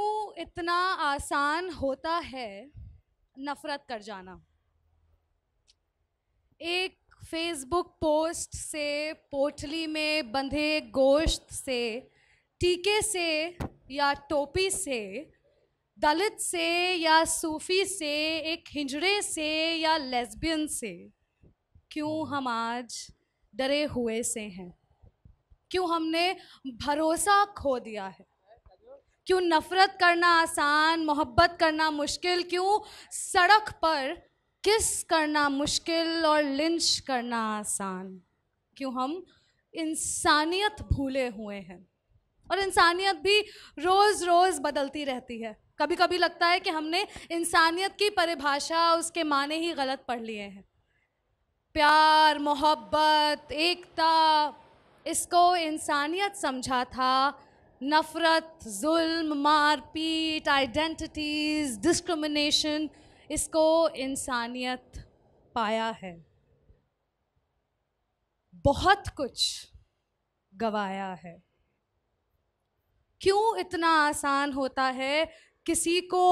क्यों इतना आसान होता है नफरत कर जाना? एक फेसबुक पोस्ट से, पोटली में बंधे गोश्त से, टीके से या टोपी से, दलित से या सूफी से, एक हिजड़े से या लेस्बियन से, क्यों हम आज डरे हुए से हैं? क्यों हमने भरोसा खो दिया है? क्यों नफरत करना आसान, मोहब्बत करना मुश्किल? क्यों सड़क पर किस करना मुश्किल और लिंच करना आसान? क्यों हम इंसानियत भूले हुए हैं? और इंसानियत भी रोज़ रोज़ बदलती रहती है। कभी कभी लगता है कि हमने इंसानियत की परिभाषा, उसके माने ही गलत पढ़ लिए हैं। प्यार, मोहब्बत, एकता, इसको इंसानियत समझा था। नफ़रत, जुल्म, मारपीट, आइडेंटिटीज़, डिस्क्रिमिनेशन, इसको इंसानियत पाया है। बहुत कुछ गवाया है। क्यों इतना आसान होता है किसी को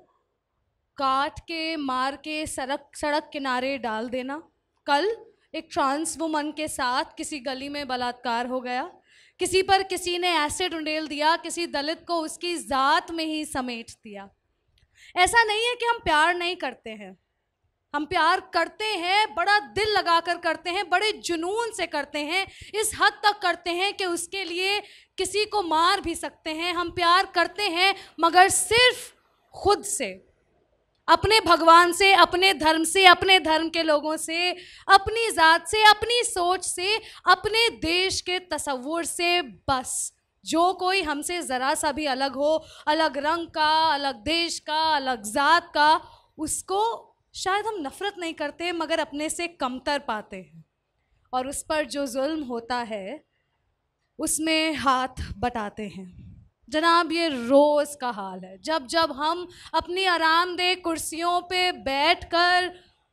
काट के, मार के सड़क किनारे डाल देना? कल एक ट्रांस वुमन के साथ किसी गली में बलात्कार हो गया, किसी पर किसी ने एसिड उंडेल दिया, किसी दलित को उसकी ज़ात में ही समेट दिया। ऐसा नहीं है कि हम प्यार नहीं करते हैं, हम प्यार करते हैं, बड़ा दिल लगाकर करते हैं, बड़े जुनून से करते हैं, इस हद तक करते हैं कि उसके लिए किसी को मार भी सकते हैं। हम प्यार करते हैं मगर सिर्फ खुद से, अपने भगवान से, अपने धर्म से, अपने धर्म के लोगों से, अपनी ज़ात से, अपनी सोच से, अपने देश के तसव्वुर से। बस जो कोई हमसे ज़रा सा भी अलग हो, अलग रंग का, अलग देश का, अलग ज़ात का, उसको शायद हम नफ़रत नहीं करते मगर अपने से कमतर पाते हैं। और उस पर जो जुल्म होता है उसमें हाथ बटाते हैं। जनाब, ये रोज़ का हाल है। जब जब हम अपनी आरामदेह कुर्सियों पे बैठकर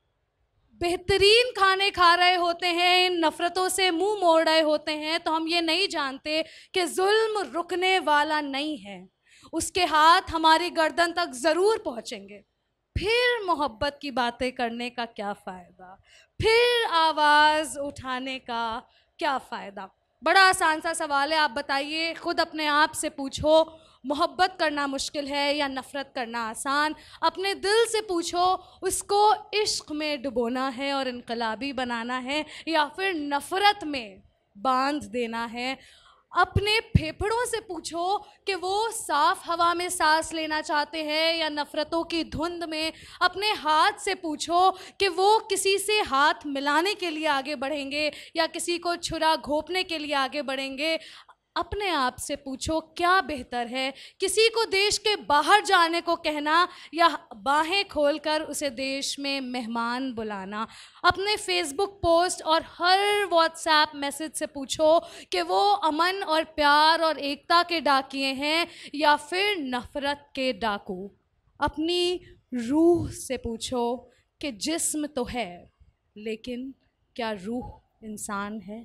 बेहतरीन खाने खा रहे होते हैं, इन नफ़रतों से मुंह मोड़ रहे होते हैं, तो हम ये नहीं जानते कि जुल्म रुकने वाला नहीं है। उसके हाथ हमारी गर्दन तक ज़रूर पहुँचेंगे। फिर मोहब्बत की बातें करने का क्या फ़ायदा? फिर आवाज़ उठाने का क्या फ़ायदा? बड़ा आसान सा सवाल है। आप बताइए, खुद अपने आप से पूछो, मोहब्बत करना मुश्किल है या नफ़रत करना आसान? अपने दिल से पूछो, उसको इश्क में डुबोना है और इनकलाबी बनाना है या फिर नफ़रत में बांध देना है? अपने फेफड़ों से पूछो कि वो साफ हवा में सांस लेना चाहते हैं या नफ़रतों की धुंध में? अपने हाथ से पूछो कि वो किसी से हाथ मिलाने के लिए आगे बढ़ेंगे या किसी को छुरा घोंपने के लिए आगे बढ़ेंगे? अपने आप से पूछो, क्या बेहतर है, किसी को देश के बाहर जाने को कहना या बाहें खोलकर उसे देश में मेहमान बुलाना? अपने फेसबुक पोस्ट और हर व्हाट्सएप मैसेज से पूछो कि वो अमन और प्यार और एकता के डाकिए हैं या फिर नफ़रत के डाकू? अपनी रूह से पूछो कि जिस्म तो है लेकिन क्या रूह इंसान है?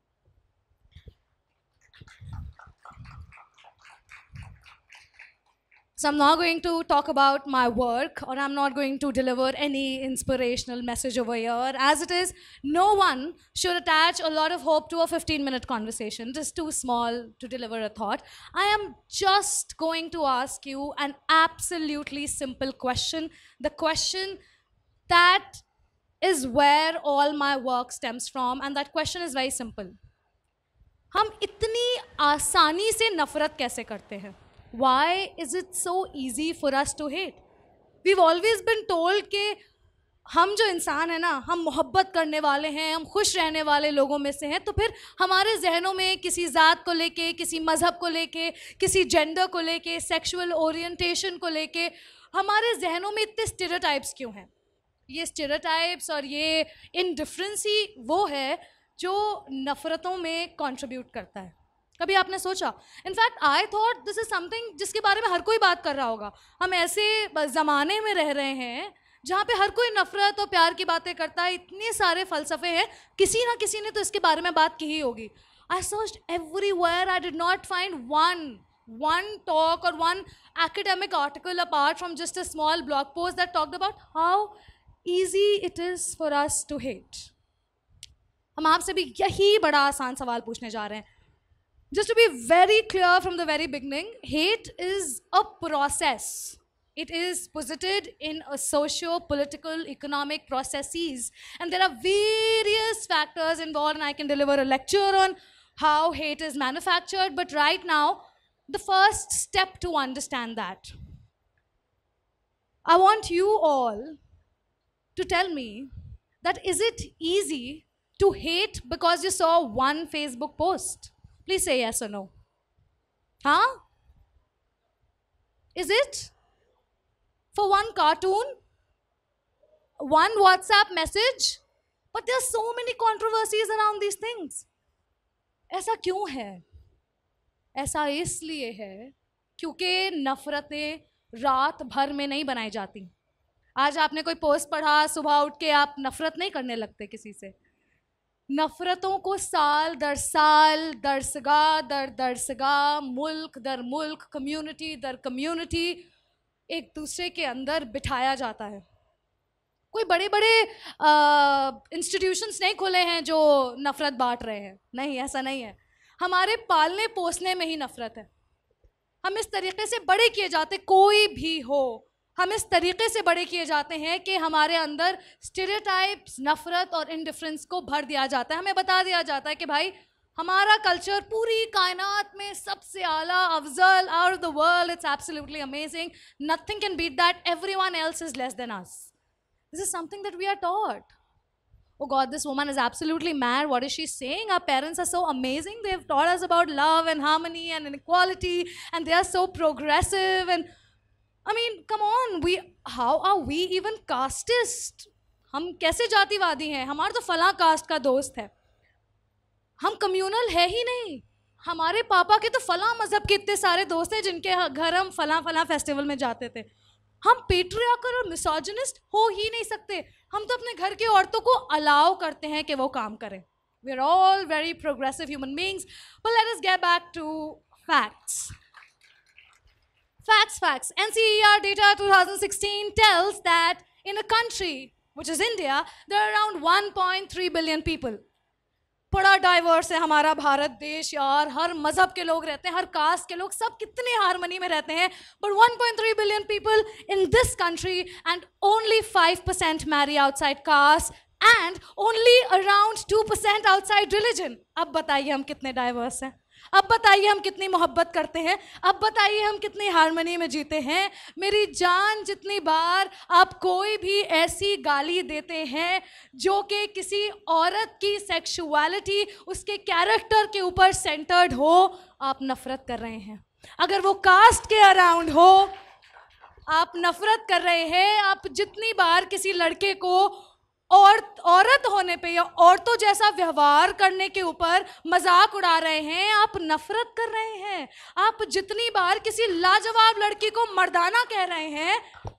So I'm not going to talk about my work, or I'm not going to deliver any inspirational message over here. As it is, no one should attach a lot of hope to a 15-minute conversation. It is too small to deliver a thought. I am just going to ask you an absolutely simple question. The question that is where all my work stems from, and that question is very simple. हम इतनी आसानी से नफ़रत कैसे करते हैं? Why is it so easy for us to hate? We've always been told कि हम जो इंसान है ना, हम मोहब्बत करने वाले हैं, हम खुश रहने वाले लोगों में से हैं। तो फिर हमारे जहनों में किसी ज़ात को लेके, किसी मज़हब को लेके, किसी जेंडर को लेके, सेक्सुअल ओरिएंटेशन को लेके हमारे जहनों में इतने स्टीरियोटाइप्स क्यों हैं? ये स्टीरियोटाइप्स और ये इनडिफरेंस ही वो है जो नफ़रतों में कंट्रीब्यूट करता है। कभी आपने सोचा? In fact I thought this is something जिसके बारे में हर कोई बात कर रहा होगा। हम ऐसे ज़माने में रह रहे हैं जहाँ पे हर कोई नफ़रत और प्यार की बातें करता है। इतने सारे फ़लसफ़े हैं, किसी ना किसी ने तो इसके बारे में बात की ही होगी। I searched everywhere, I did not find one one talk or one academic article apart from just a small blog post that talked about how easy it is for us to hate. हम आपसे भी यही बड़ा आसान सवाल पूछने जा रहे हैं. Just to be very clear from the very beginning, hate is a process. It is posited in a socio-political, economic processes. And there are various factors involved, and I can deliver a lecture on how hate is manufactured. But right now, the first step to understand that, I want you all to tell me that is it easy to hate because you saw one Facebook post? Please say yes or no. Huh? Is it? For one cartoon, one WhatsApp message, but there are so many controversies around these things. ऐसा क्यों है? ऐसा इसलिए है क्योंकि नफरतें रात भर में नहीं बनाई जाती. आज आपने कोई पोस्ट पढ़ा, सुबह उठ के आप नफरत नहीं करने लगते किसी से. नफरतों को साल दर साल, दरसगा दर दरसगा, मुल्क दर मुल्क, कम्युनिटी दर कम्युनिटी एक दूसरे के अंदर बिठाया जाता है. कोई बड़े बड़े इंस्टीट्यूशंस नहीं खुले हैं जो नफरत बांट रहे हैं. नहीं, ऐसा नहीं है. हमारे पालने पोसने में ही नफरत है. हम इस तरीके से बड़े किए जाते, कोई भी हो, हम इस तरीके से बड़े किए जाते हैं कि हमारे अंदर स्टीरियोटाइप्स, नफरत और इंडिफरेंस को भर दिया जाता है. हमें बता दिया जाता है कि भाई हमारा कल्चर पूरी कायनात में सबसे आला, अफजल, out of the world, it's absolutely amazing, nothing can beat that, everyone else is less than us. This is something that we are taught. Oh God, this woman is absolutely mad. What is she saying? Our parents are so amazing. They've taught us about love and harmony and inequality, and they are so progressive. And I mean, come on, how are we even casteist? हम कैसे जातिवादी हैं? हमारा तो फला cast का दोस्त है. हम कम्युनल है ही नहीं. हमारे पापा के तो फला मजहब के इतने सारे दोस्त हैं जिनके घर हम फला फला फेस्टिवल में जाते थे. हम पेट्रियार्कल और मिसोजिनिस्ट हो ही नहीं सकते. हम तो अपने घर की औरतों को अलाउ करते हैं कि वो काम करें. We are all very progressive human beings. But let us get back to facts. Facts. NCER data 2016 tells that in a country, which is India, there are around 1.3 billion people. बड़ा diverse है हमारा भारत देश यार. हर मजहब के लोग रहते हैं, हर कास्ट के लोग, सब कितने हारमनी में रहते हैं. But 1.3 billion people in this country, and only 5% marry outside caste, and only around 2% outside religion. अब बताइए हम कितने डाइवर्स हैं. अब बताइए हम कितनी मोहब्बत करते हैं. अब बताइए हम कितनी हारमनी में जीते हैं. मेरी जान, जितनी बार आप कोई भी ऐसी गाली देते हैं जो कि किसी औरत की सेक्सुअलिटी, उसके कैरेक्टर के ऊपर सेंटर्ड हो, आप नफरत कर रहे हैं. अगर वो कास्ट के अराउंड हो, आप नफरत कर रहे हैं. आप जितनी बार किसी लड़के को औरत होने पे या औरतों जैसा व्यवहार करने के ऊपर मजाक उड़ा रहे हैं, आप नफरत कर रहे हैं. आप जितनी बार किसी लाजवाब लड़की को मर्दाना कह रहे हैं,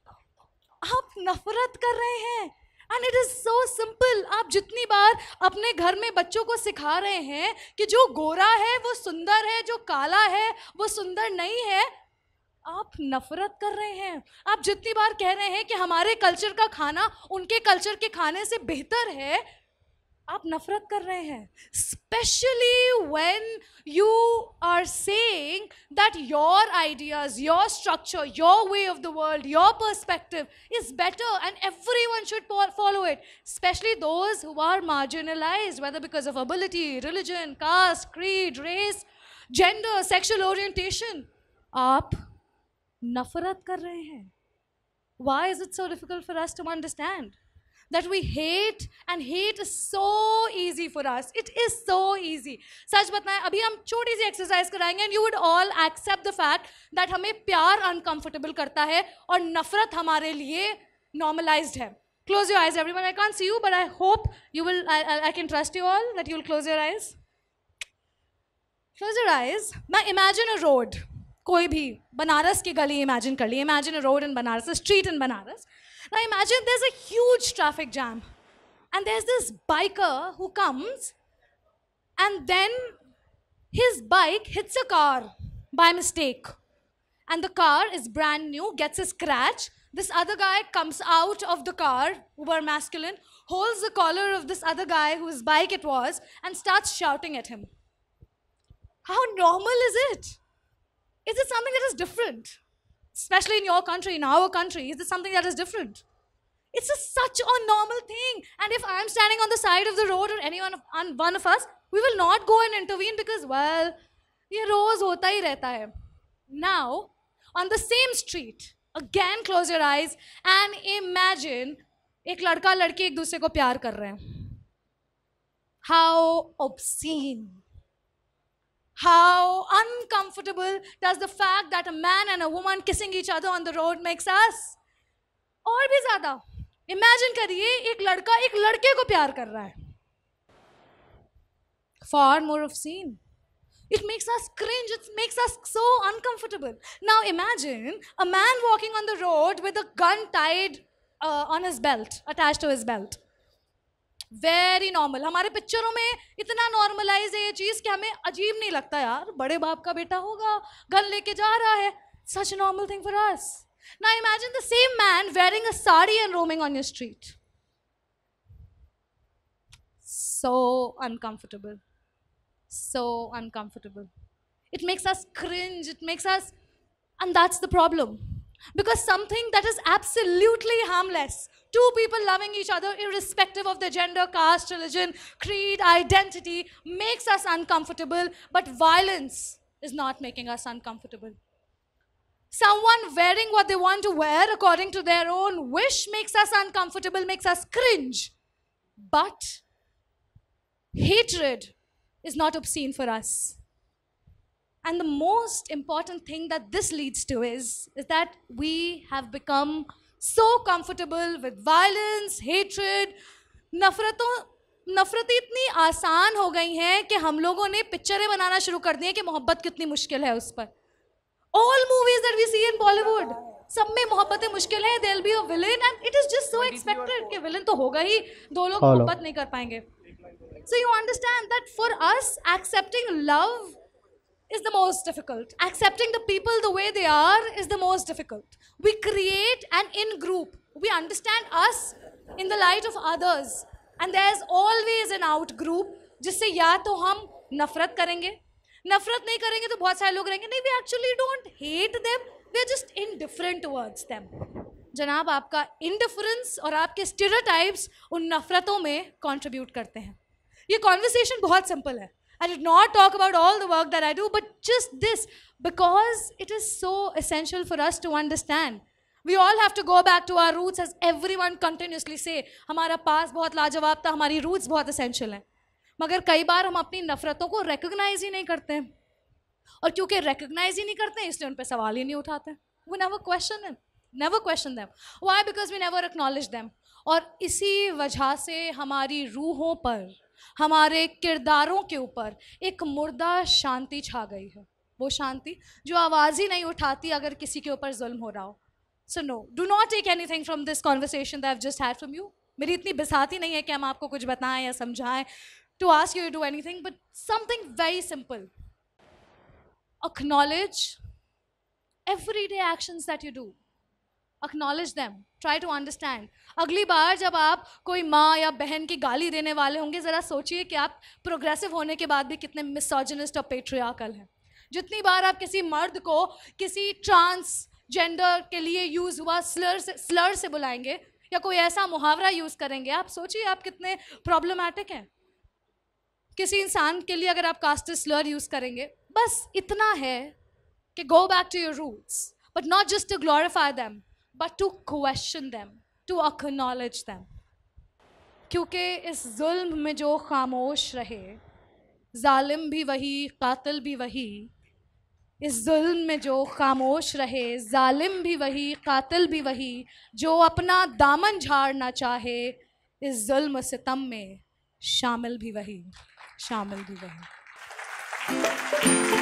आप नफरत कर रहे हैं. And it is so simple. आप जितनी बार अपने घर में बच्चों को सिखा रहे हैं कि जो गोरा है वो सुंदर है, जो काला है वो सुंदर नहीं है, आप नफरत कर रहे हैं. आप जितनी बार कह रहे हैं कि हमारे कल्चर का खाना उनके कल्चर के खाने से बेहतर है, आप नफरत कर रहे हैं. Especially when you are saying that your ideas, your structure, your way of the world, your perspective is better and everyone should follow it. Especially those who are marginalized, whether because of ability, religion, caste, creed, race, gender, sexual orientation. आप नफरत कर रहे हैं. Why is it so difficult for us to understand that we hate, and hate is so easy for us? It is so easy. सच बताएं, अभी हम छोटी सी एक्सरसाइज कराएंगे and you would all accept the fact that हमें प्यार uncomfortable करता है और नफरत हमारे लिए normalized है. Close your eyes, everyone. I can't see you, but I hope you will. I can trust you all that you will close your eyes. Close your eyes. Now imagine a road. कोई भी बनारस की गली imagine कर ली. Imagine a road in Banaras, a street in Banaras. Now imagine there's a huge traffic jam and there's this biker who comes and then his bike hits a car. by mistake. And the car is brand new, gets a scratch. This other guy comes out of the car, uber masculine, holds the collar of this other guy whose bike it was, and starts shouting at him. How normal is it? Is it something that is different? Especially in your country, in our country, is it something that is different? It's such a normal thing. And if I'm standing on the side of the road or one of us, we will not go and intervene because, well, ये रोज होता ही रहता है. Now, on the same street, again close your eyes and imagine एक लड़का लड़की एक दूसरे को प्यार कर रहे हैं. How obscene. How uncomfortable does the fact that a man and a woman kissing each other on the road makes us? और भी ज्यादा. Imagine करिए एक लड़का एक लड़के को प्यार कर रहा है. Far more obscene. It makes us cringe. It makes us so uncomfortable. Now imagine a man walking on the road with a gun tied on his belt, attached to his belt. Very normal. हमारे पिक्चरों में इतना normalise है ये चीज़ कि हमें अजीब नहीं लगता यार. बड़े बाप का बेटा होगा, गन लेके जा रहा है. Such a normal thing for us. Now imagine the same man wearing a sari and roaming on your street. So uncomfortable. So uncomfortable. It makes us cringe. It makes us, and that's the problem. Because something that is absolutely harmless, two people loving each other irrespective of their gender, caste, religion, creed, identity, makes us uncomfortable, but violence is not making us uncomfortable. Someone wearing what they want to wear according to their own wish makes us uncomfortable, makes us cringe. But hatred is not obscene for us. And the most important thing that this leads to is that we have become so comfortable with violence, hatred, नफरतें इतनी आसान हो गई हैं कि हम लोगों ने पिक्चरें बनाना शुरू कर दी हैं कि मोहब्बत कितनी मुश्किल है उस पर. All movies that we see in Bollywood, सब में मोहब्बतें मुश्किल है. There'll be a villain and it is just so expected कि villain तो होगा ही, दो लोग मोहब्बत नहीं कर पाएंगे. So you understand that for us, accepting love is the most difficult. Accepting the people the way they are is the most difficult. We create an in-group. We understand us in the light of others. And there's always an out-group जिससे या तो हम नफरत करेंगे, नफरत नहीं करेंगे तो बहुत सारे लोग रहेंगे नहीं, we actually don't hate them, we're just indifferent towards them. जनाब आपका indifference और आपके stereotypes उन नफरतों में contribute करते हैं. ये conversation बहुत simple है. I did not talk about all the work that I do, but just this, because it is so essential for us to understand. We all have to go back to our roots, as everyone continuously say. हमारा past बहुत लाजवाब था, हमारी roots बहुत essential हैं. मगर कई बार हम अपनी नफरतों को recognize ही नहीं करते हैं. और क्योंकि recognize ही नहीं करते हैं, इसलिए उन पे सवाल ही नहीं उठाते हैं. We never question them. Why? Because we never acknowledge them. और इसी वजह से हमारी रूहों पर, हमारे किरदारों के ऊपर एक मुर्दा शांति छा गई है. वो शांति जो आवाज़ ही नहीं उठाती अगर किसी के ऊपर जुल्म हो रहा हो. So no, do not take anything from this conversation that I've just had from you. मेरी इतनी बिसाती नहीं है कि हम आपको कुछ बताएं या समझाएं, to ask you to do anything, but something very simple. Acknowledge everyday actions that you do. Acknowledge them. Try to understand. अगली बार जब आप कोई माँ या बहन की गाली देने वाले होंगे, ज़रा सोचिए कि आप प्रोग्रेसिव होने के बाद भी कितने मिसोजिनिस्ट और पेट्रियार्कल हैं. जितनी बार आप किसी मर्द को किसी ट्रांसजेंडर के लिए यूज़ हुआ स्लर से बुलाएंगे या कोई ऐसा मुहावरा यूज़ करेंगे, आप सोचिए आप कितने प्रॉब्लमैटिक हैं. किसी इंसान के लिए अगर आप कास्टिस्ट स्लर यूज़ करेंगे, बस इतना है कि go back to your roots, but not just to glorify them, but to question them, to acknowledge them. क्योंकि इस जुल्म में जो खामोश रहे, जालिम भी वही, कातिल भी वही. इस जुल्म में जो खामोश रहे, जालिम भी वही, कातिल भी वही. जो अपना दामन झाड़ना चाहे, इस जुल्म सितम में शामिल भी वही, शामिल भी वही.